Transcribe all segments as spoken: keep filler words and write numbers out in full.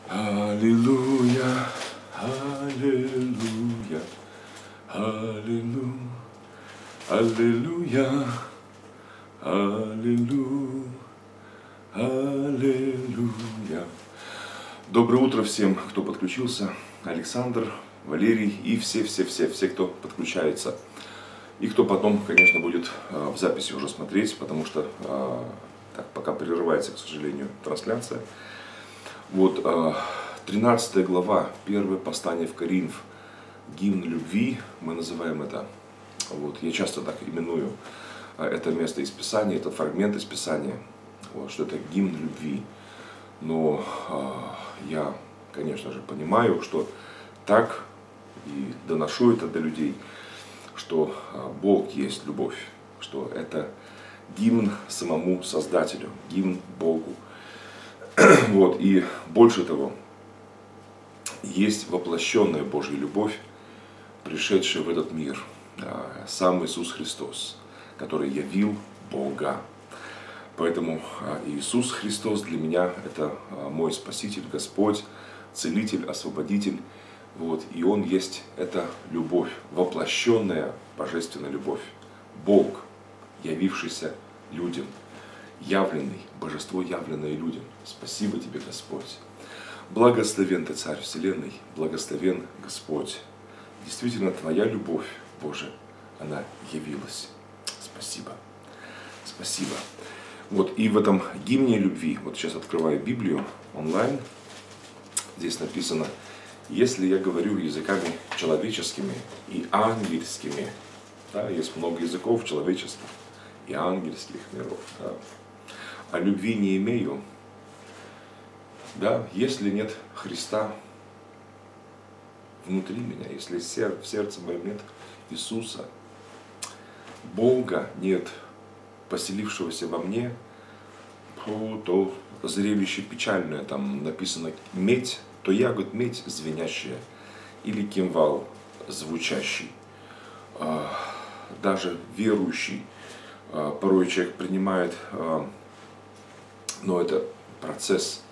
Аллилуйя, аллилуйя, аллилуйя, аллилуйя, аллилуйя, аллилуйя. Доброе утро всем, кто подключился. Александр, Валерий и все-все-все, все, кто подключается. И кто потом, конечно, будет в записи уже смотреть, потому что так, пока прерывается, к сожалению, трансляция. Вот, тринадцатая глава, первое послание в Коринф, гимн любви, мы называем это. Вот, я часто так именую это место из Писания, это фрагмент из Писания, вот, что это гимн любви. Но я, конечно же, понимаю, что так и доношу это до людей, что Бог есть любовь, что это гимн самому Создателю, гимн Богу. Вот, и больше того, есть воплощенная Божья любовь, пришедшая в этот мир, сам Иисус Христос, который явил Бога. Поэтому Иисус Христос для меня это мой Спаситель, Господь, Целитель, Освободитель. Вот, и Он есть эта любовь, воплощенная божественная любовь. Бог, явившийся людям, явленный, божество, явленное людям. Спасибо тебе, Господь. Благословен ты, Царь Вселенной, благословен Господь. Действительно, твоя любовь, Боже, она явилась. Спасибо. Спасибо. Вот, и в этом гимне любви, вот сейчас открываю Библию онлайн, здесь написано: если я говорю языками человеческими и ангельскими, да, есть много языков человеческих и ангельских миров, да, а любви не имею, да, если нет Христа внутри меня, если в сердце моем нет Иисуса, Бога нет, поселившегося во мне, то зрелище печальное, там написано медь, то ягод медь звенящая или кимвал звучащий. Даже верующий, порой человек принимает, но это процесс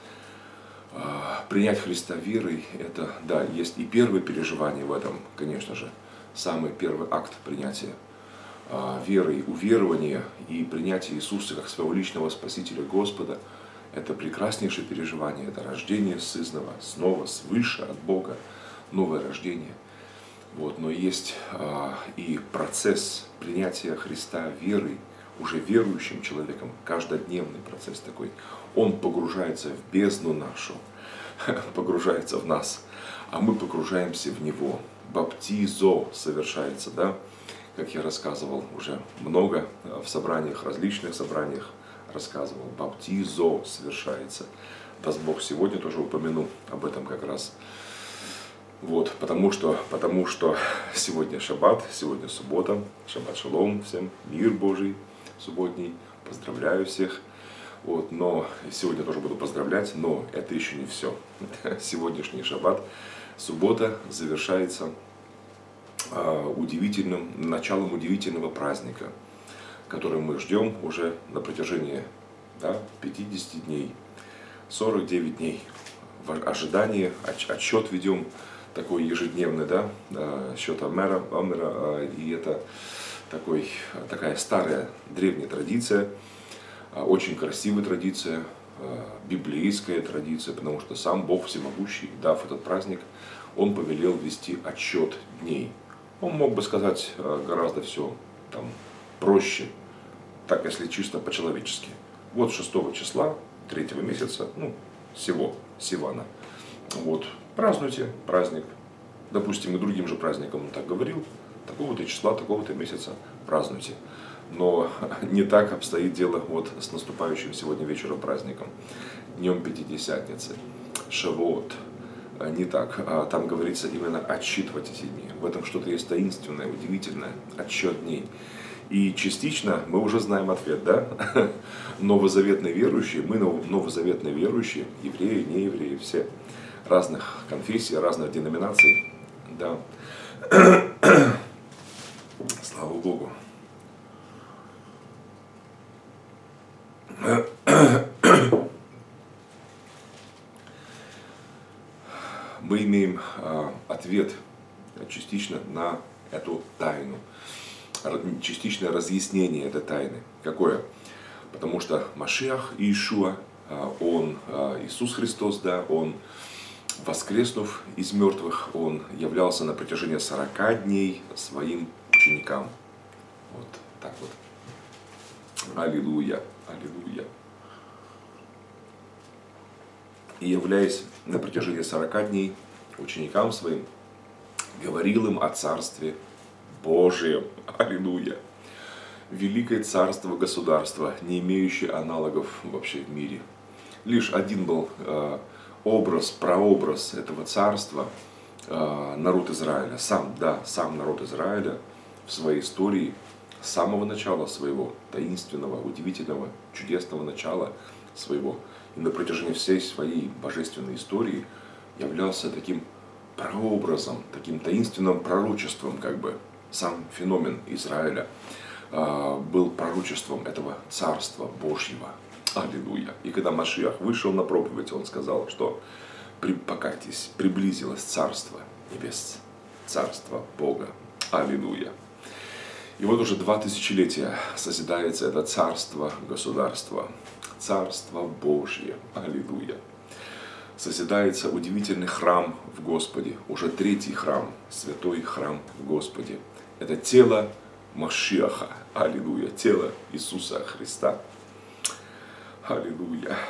принять Христа верой, это, да, есть и первое переживание в этом, конечно же, самый первый акт принятия верой, уверования и принятия Иисуса как своего личного Спасителя Господа. Это прекраснейшее переживание, это рождение сызного, снова свыше от Бога, новое рождение. Вот, но есть а, и процесс принятия Христа верой, уже верующим человеком, каждодневный процесс такой. Он погружается в бездну нашу, погружается в нас, а мы погружаемся в Него. Баптизо совершается, да, как я рассказывал уже много в собраниях, различных собраниях рассказывал. Баптизо совершается. Даст Бог, сегодня тоже упомяну об этом как раз. Вот, потому что, потому что сегодня шаббат, сегодня суббота, шаббат шалом, всем мир Божий субботний, поздравляю всех. Вот, но сегодня тоже буду поздравлять, но это еще не все. Сегодняшний шаббат, суббота завершается а, удивительным, началом удивительного праздника, который мы ждем уже на протяжении, да, пятидесяти дней, сорок девять дней. В ожидании, отчет ведем такой ежедневный, да, счет Омера, Омера, и это такой, такая старая древняя традиция, очень красивая традиция, библейская традиция, потому что сам Бог Всемогущий, дав этот праздник, Он повелел вести отчет дней. Он мог бы сказать гораздо все там проще, так если чисто по-человечески. Вот шестого числа третьего месяца, ну, сего, Сивана, вот, празднуйте праздник. Допустим, и другим же праздником он так говорил, такого-то числа, такого-то месяца празднуйте. Но не так обстоит дело вот с наступающим сегодня вечером праздником, днем Пятидесятницы, Шавуот. Не так. Там говорится именно отсчитывать эти дни. В этом что-то есть таинственное, удивительное, отсчет дней. И частично мы уже знаем ответ, да? Новозаветные верующие, мы новозаветные верующие, евреи, неевреи, все разных конфессий, разных деноминаций, да. Слава Богу. мы имеем а, ответ частично на эту тайну, частичное разъяснение этой тайны. Какое? Потому что Машиах Иешуа, он, Иисус Христос, да, он, воскреснув из мертвых, он являлся на протяжении сорока дней своим ученикам. Вот так вот. Аллилуйя, аллилуйя. И являясь на протяжении сорока дней ученикам своим, говорил им о Царстве Божием. Аллилуйя. Великое царство государства, не имеющее аналогов вообще в мире. Лишь один был э, образ, прообраз этого царства, э, народ Израиля. Сам, да, сам народ Израиля в своей истории с самого начала своего таинственного, удивительного, чудесного начала своего и на протяжении всей своей божественной истории являлся таким прообразом, таким таинственным пророчеством, как бы сам феномен Израиля был пророчеством этого Царства Божьего. Аллилуйя. И когда Машиах вышел на проповедь, он сказал, что покайтесь, приблизилось Царство Небес, Царство Бога. Аллилуйя. И вот уже два тысячелетия созидается это Царство, государство, Царство Божье. Аллилуйя. Созидается удивительный храм в Господе, уже третий храм, святой храм в Господе. Это тело Машиаха, аллилуйя, тело Иисуса Христа, аллилуйя.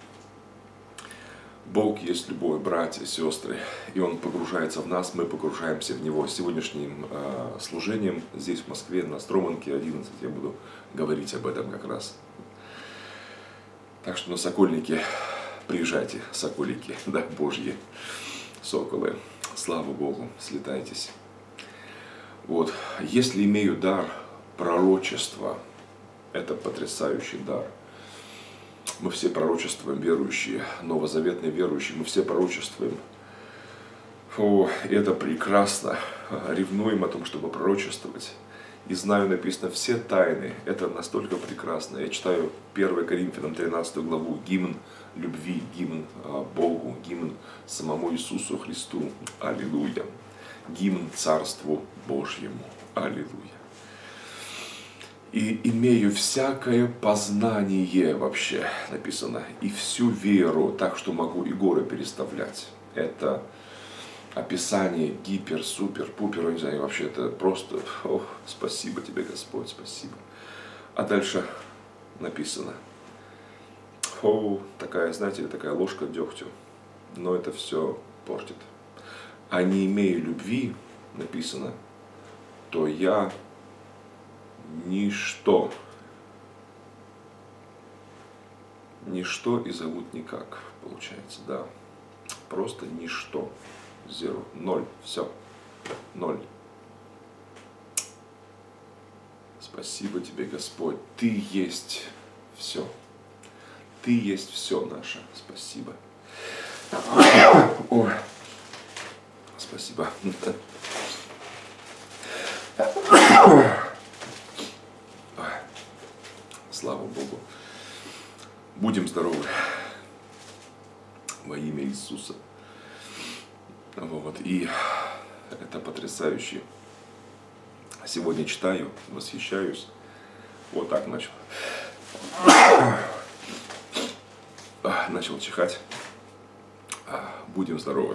Бог есть любовь, братья, сестры, и Он погружается в нас, мы погружаемся в Него. Сегодняшним э, служением здесь, в Москве, на Строманке одиннадцать, я буду говорить об этом как раз. Так что на Сокольники приезжайте, соколики, да, Божьи соколы, слава Богу, слетайтесь. Вот, если имею дар пророчества, это потрясающий дар. Мы все пророчествуем, верующие, новозаветные верующие, мы все пророчествуем. Фу, это прекрасно, ревнуем о том, чтобы пророчествовать. И знаю, написано, все тайны, это настолько прекрасно. Я читаю первое Коринфянам тринадцатую главу, гимн любви, гимн Богу, гимн самому Иисусу Христу. Аллилуйя. Гимн Царству Божьему. Аллилуйя. И имею всякое познание вообще, написано, и всю веру, так что могу и горы переставлять. Это описание гипер, супер, пупер, не знаю, вообще это просто, ох, спасибо тебе, Господь, спасибо. А дальше написано, о, такая, знаете, такая ложка дегтю, но это все портит. А не имея любви, написано, то я ничто. Ничто и зовут никак, получается, да. Просто ничто. Zero. Ноль. Все. Ноль. Спасибо тебе, Господь. Ты есть все. Ты есть все наше. Спасибо. Ой. Спасибо. Слава Богу. Будем здоровы во имя Иисуса. Вот. И это потрясающе. Сегодня читаю, восхищаюсь. Вот так начал. Начал чихать. Будем здоровы.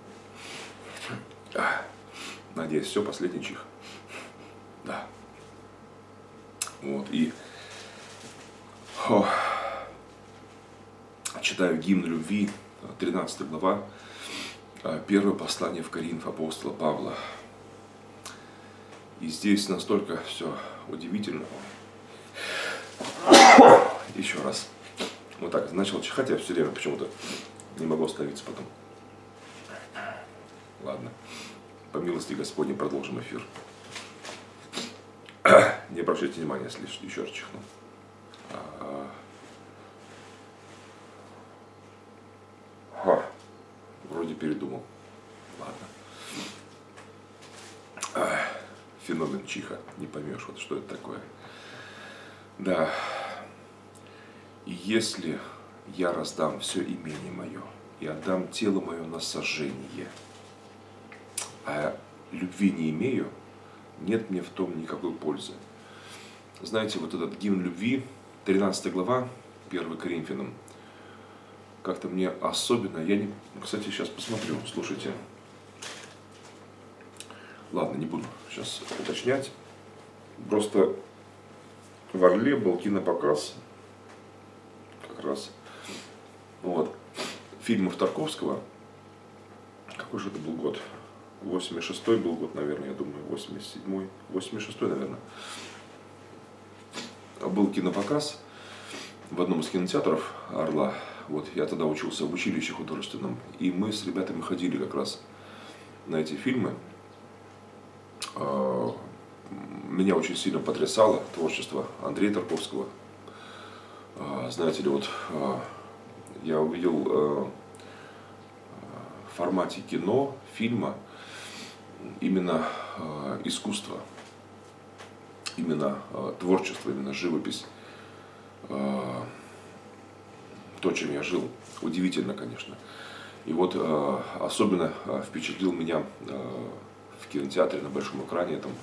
Надеюсь, все, последний чих. Да. Вот, и о, читаю гимн любви, тринадцатая глава, первое послание в Коринф апостола Павла. И здесь настолько все удивительно. Еще раз. Вот так, начал чихать, я все время почему-то не могу остановиться потом. Ладно. По милости Господней продолжим эфир. Не обращайте внимания, если еще раз чихну. А... А, вроде передумал. Ладно. А, феномен чиха. Не поймешь, вот что это такое. Да. И если я раздам все имение мое, и отдам тело мое на сожжение. А любви не имею, нет мне в том никакой пользы. Знаете, вот этот гимн любви, тринадцатая глава, первое Коринфянам, как-то мне особенно, я не, кстати, сейчас посмотрю, слушайте. Ладно, не буду сейчас уточнять. Просто в Орле был кинопоказ, как раз, вот, фильмов Тарковского. Какой же это был год? восемьдесят шестой был год, наверное, я думаю, восемьдесят седьмой, восемьдесят шестой, наверное. Был кинопоказ в одном из кинотеатров Орла. Вот, я тогда учился в училище художественном, и мы с ребятами ходили как раз на эти фильмы. Меня очень сильно потрясало творчество Андрея Тарковского. Знаете ли, вот я увидел в формате кино, фильма, именно искусство, именно творчество, именно живопись. То, чем я жил. Удивительно, конечно. И вот особенно впечатлил меня в кинотеатре на большом экране там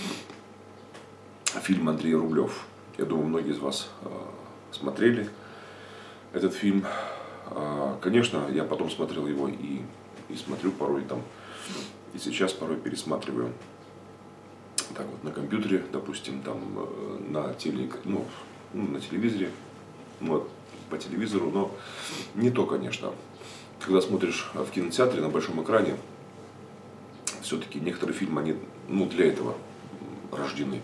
фильм Андрей Рублев. Я думаю, многие из вас смотрели этот фильм. Конечно, я потом смотрел его и, и смотрю порой там, и сейчас порой пересматриваю. Так вот, на компьютере, допустим, там на, теле, ну, на телевизоре, вот, по телевизору, но не то, конечно. Когда смотришь в кинотеатре на большом экране, все-таки некоторые фильмы, они, ну, для этого рождены.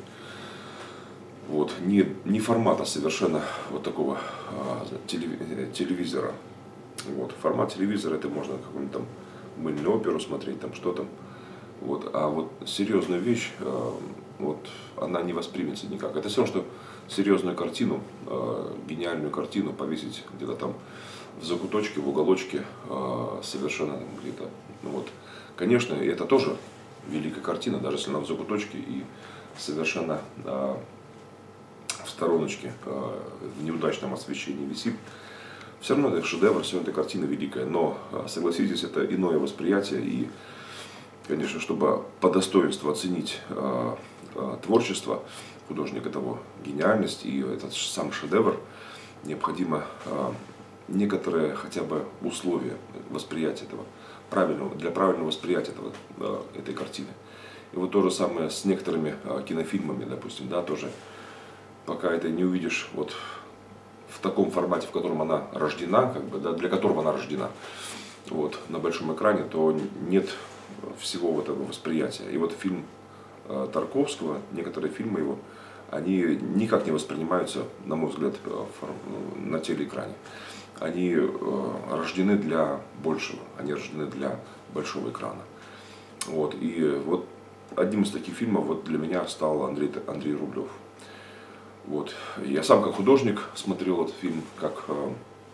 Вот, не, не формата совершенно вот такого а, телевизора. Вот, формат телевизора, это можно какую-нибудь там мыльную оперу смотреть, там что там. Вот, а вот серьезная вещь, а, вот, она не воспримется никак. Это все равно, что серьезную картину, а, гениальную картину повесить где-то там в закуточке, в уголочке, а, совершенно где-то. Ну, вот. Конечно, это тоже великая картина, даже если она в закуточке и совершенно а, в стороночке, а, в неудачном освещении висит. Все равно это шедевр, все равно эта картина великая. Но, согласитесь, это иное восприятие. И, конечно, чтобы по достоинству оценить а, а, творчество художника, того гениальность и этот сам шедевр, необходимо а, некоторые хотя бы условия восприятия этого, правильного, для правильного восприятия этого, а, этой картины. И вот то же самое с некоторыми а, кинофильмами, допустим, да, тоже, пока это не увидишь вот в таком формате, в котором она рождена, как бы, да, для которого она рождена, вот, на большом экране, то нет всего этого восприятия. И вот фильм э, Тарковского, некоторые фильмы его, они никак не воспринимаются, на мой взгляд, на телеэкране. Они э, рождены для большего, они рождены для большого экрана. Вот, и вот одним из таких фильмов вот для меня стал Андрей, Андрей Рублев. Вот. Я сам как художник смотрел этот фильм, как э,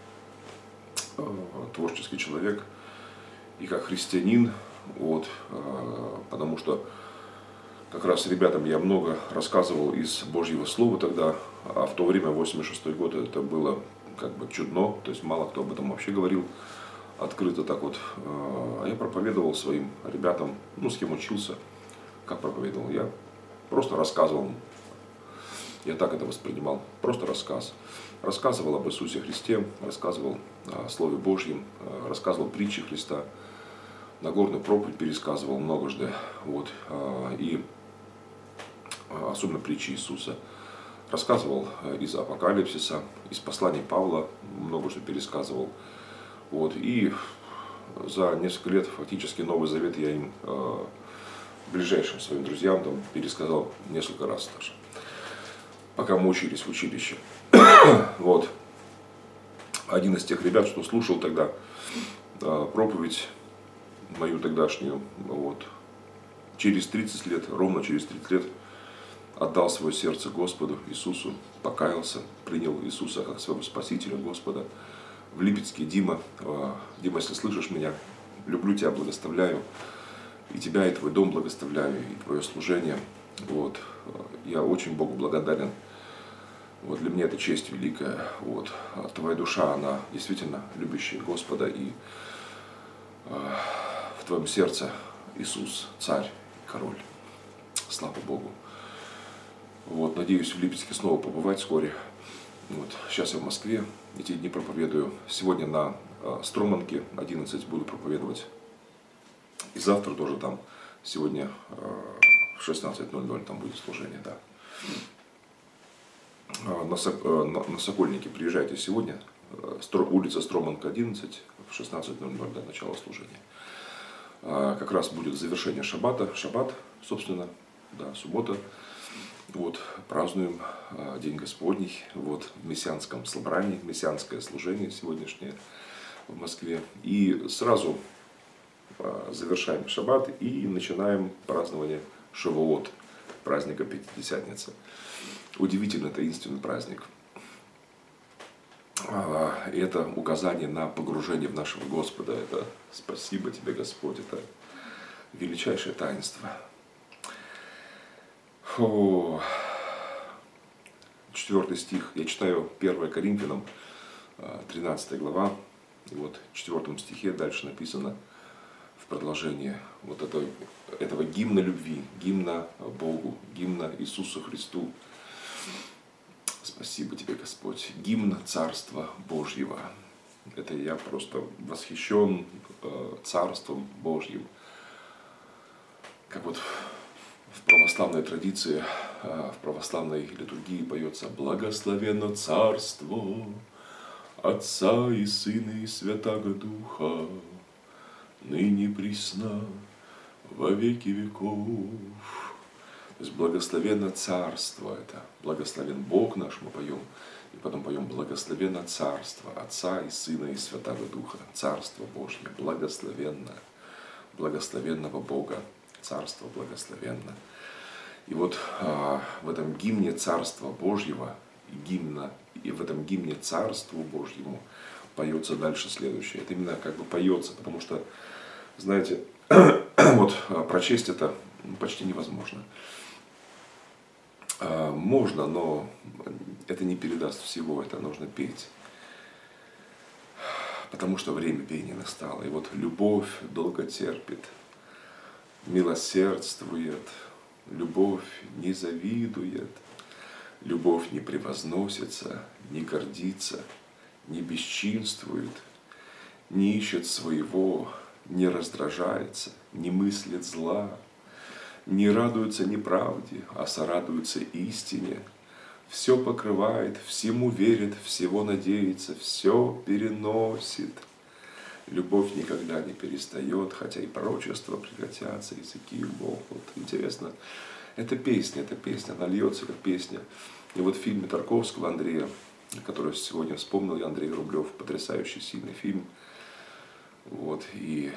э, творческий человек и как христианин, вот, э, потому что как раз ребятам я много рассказывал из Божьего Слова тогда, а в то время, восемьдесят шестой год, это было как бы чудно, то есть мало кто об этом вообще говорил открыто так вот. А я проповедовал своим ребятам, ну, с кем учился, как проповедовал я, просто рассказывал. Я так это воспринимал, просто рассказ. Рассказывал об Иисусе Христе, рассказывал о Слове Божьем, рассказывал притчи Христа, Нагорную проповедь пересказывал многожды, вот, и особенно притчи Иисуса. Рассказывал из Апокалипсиса, из посланий Павла, много что пересказывал. Вот, и за несколько лет фактически Новый Завет я им, ближайшим своим друзьям, там, пересказал несколько раз даже, пока мы учились в училище. Вот. Один из тех ребят, что слушал тогда проповедь мою тогдашнюю, вот, через тридцать лет, ровно через тридцать лет, отдал свое сердце Господу Иисусу, покаялся, принял Иисуса как своего Спасителя, Господа. В Липецке: Дима, Дима, если слышишь меня, люблю тебя, благословляю, и тебя, и твой дом благословляю, и твое служение. Вот. Я очень Богу благодарен Вот для меня это честь великая. Вот. А твоя душа, она действительно любящая Господа, и э, в твоем сердце Иисус, Царь, Король. Слава Богу. Вот. Надеюсь в Липецке снова побывать вскоре. Вот. Сейчас я в Москве, эти дни проповедую. Сегодня на э, Строманке одиннадцать буду проповедовать. И завтра тоже там, сегодня э, в шестнадцать ноль ноль там будет служение, да. На, на, на Сокольники приезжайте сегодня, улица Строманка, одиннадцать, в шестнадцать ноль ноль до начала служения. Как раз будет завершение шаббата, шаббат, собственно, да, суббота. Вот, празднуем День Господний, вот, в мессианском собрании, мессианское служение сегодняшнее в Москве. И сразу завершаем шаббат и начинаем празднование Шавуот, праздника Пятидесятницы. Удивительно таинственный праздник. Это указание на погружение в нашего Господа. Это спасибо тебе, Господь. Это величайшее таинство. Фу. Четвертый стих. Я читаю первое Коринфянам, тринадцатая глава. И вот в четвертом стихе дальше написано в продолжении вот этого, этого гимна любви, гимна Богу, гимна Иисусу Христу. Спасибо тебе, Господь. Гимн Царства Божьего. Это я просто восхищен э, Царством Божьим. Как вот в православной традиции, э, в православной литургии поется: «Благословенно Царство Отца и Сына и Святаго Духа, ныне присно во веки веков». То есть благословенно Царство, это благословен Бог наш, мы поем, и потом поем благословенно Царство Отца и Сына и Святаго Духа, Царство Божье, благословенно, благословенного Бога, Царство благословенно. И вот а, в этом гимне Царства Божьего, и, гимна, и в этом гимне Царству Божьему поется дальше следующее. Это именно как бы поется, потому что, знаете, вот прочесть это почти невозможно. Можно, но это не передаст всего, это нужно петь. Потому что время пения настало. И вот любовь долго терпит, милосердствует, любовь не завидует, любовь не превозносится, не гордится, не бесчинствует, не ищет своего, не раздражается, не мыслит зла, не радуется неправде, а сорадуется истине. Все покрывает, всему верит, всего надеется, все переносит. Любовь никогда не перестает, хотя и пророчества прекратятся, языки умолкнут. Интересно, это песня, эта песня, она льется как песня. И вот в фильме Тарковского Андрея, который сегодня вспомнил, я, Андрей Рублев, потрясающий, сильный фильм. Вот, и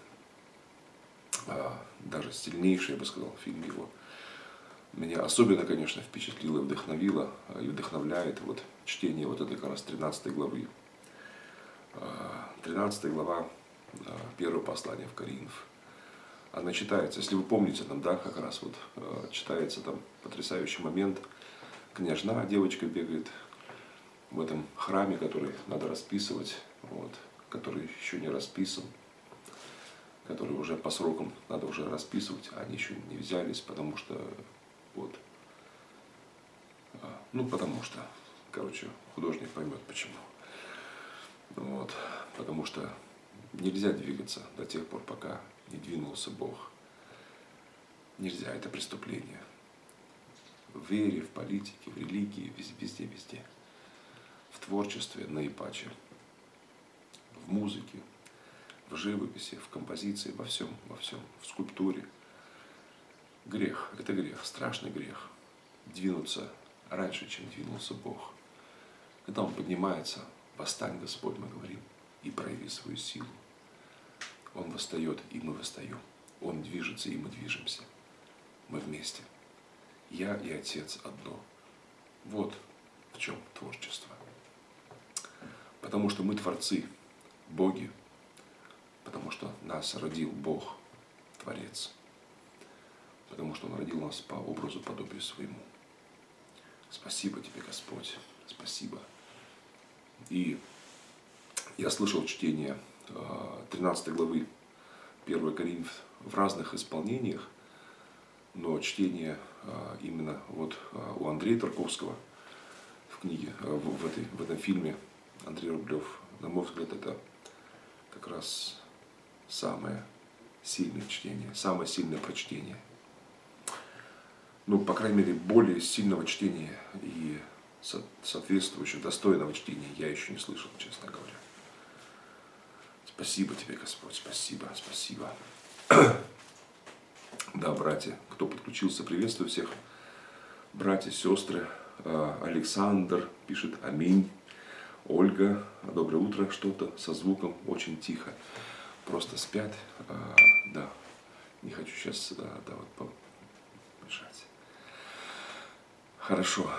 а, даже сильнейший, я бы сказал, фильм его. Меня особенно, конечно, впечатлило, вдохновило и вдохновляет вот чтение вот этой как раз тринадцатой главы. тринадцатая глава первого послания в Коринф. Она читается, если вы помните, там, да, как раз вот читается там потрясающий момент. Княжна, девочка бегает в этом храме, который надо расписывать, вот, который еще не расписан, который уже по срокам надо уже расписывать, а они еще не взялись, потому что, вот, ну, потому что, короче, художник поймет почему. Вот, потому что нельзя двигаться до тех пор, пока не двинулся Бог. Нельзя, это преступление. В вере, в политике, в религии, везде, везде. В творчестве наипаче. В музыке, в живописи, в композиции, во всем, во всем, в скульптуре. Грех, это грех, страшный грех. Двинуться раньше, чем двинулся Бог. Когда Он поднимается, восстань, Господь, мы говорим, и прояви свою силу. Он восстает, и мы восстаем. Он движется, и мы движемся. Мы вместе. Я и Отец одно. Вот в чем творчество. Потому что мы творцы, боги. Потому что нас родил Бог, Творец. Потому что Он родил нас по образу, подобию своему. Спасибо тебе, Господь. Спасибо. И я слышал чтение тринадцатой главы первого Коринфянам в разных исполнениях, но чтение именно вот у Андрея Тарковского в книге, в, этой, в этом фильме Андрей Рублев, на мой взгляд, это как раз самое сильное чтение, самое сильное прочтение. Ну, по крайней мере, более сильного чтения и соответствующего, достойного чтения я еще не слышал, честно говоря. Спасибо тебе, Господь, спасибо, спасибо. Да, братья, кто подключился, приветствую всех. Братья, сестры, Александр пишет аминь. Ольга, доброе утро, что-то со звуком очень тихо. Просто спят, да, не хочу сейчас, да, да, вот помешать. Хорошо.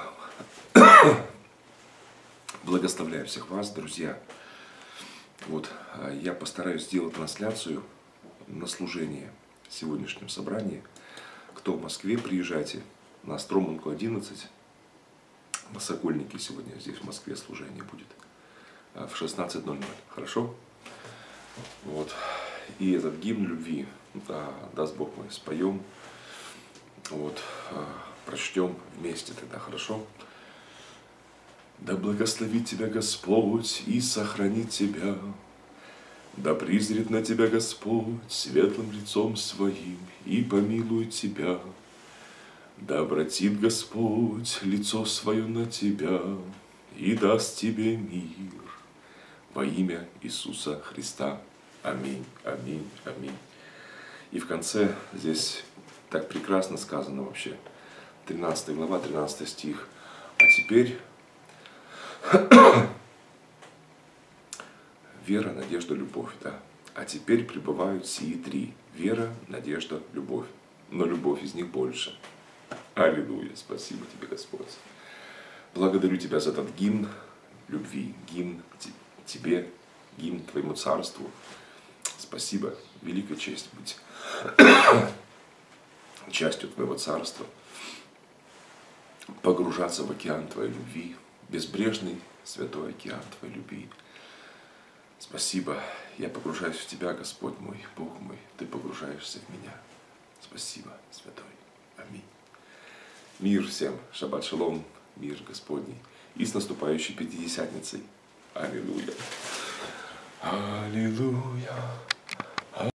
Благословляю всех вас, друзья. Вот, я постараюсь сделать трансляцию на служение в сегодняшнем собрании. Кто в Москве, приезжайте на Строманку одиннадцать. На Сокольнике сегодня здесь в Москве служение будет в шестнадцать ноль ноль. Хорошо? Вот. И этот гимн любви, да, даст Бог, мы споем. Вот. Прочтем вместе тогда, хорошо? Да благословит тебя Господь и сохранит тебя. Да призрит на тебя Господь светлым лицом своим и помилует тебя. Да обратит Господь лицо свое на тебя и даст тебе мир. Во имя Иисуса Христа. Аминь, аминь, аминь. И в конце здесь так прекрасно сказано вообще. тринадцатая глава, тринадцатый стих. А теперь вера, надежда, любовь, да. А теперь пребывают сии три. Вера, надежда, любовь. Но любовь из них больше. Аллилуйя. Спасибо тебе, Господь. Благодарю тебя за этот гимн любви, гимн тебе, гимн твоему царству. Спасибо. Великая честь быть частью твоего царства. Погружаться в океан твоей любви. Безбрежный святой океан твоей любви. Спасибо. Я погружаюсь в тебя, Господь мой, Бог мой. Ты погружаешься в меня. Спасибо, святой. Аминь. Мир всем. Шаббат шалом. Мир Господний. И с наступающей Пятидесятницей. Аллилуйя. Аллилуйя.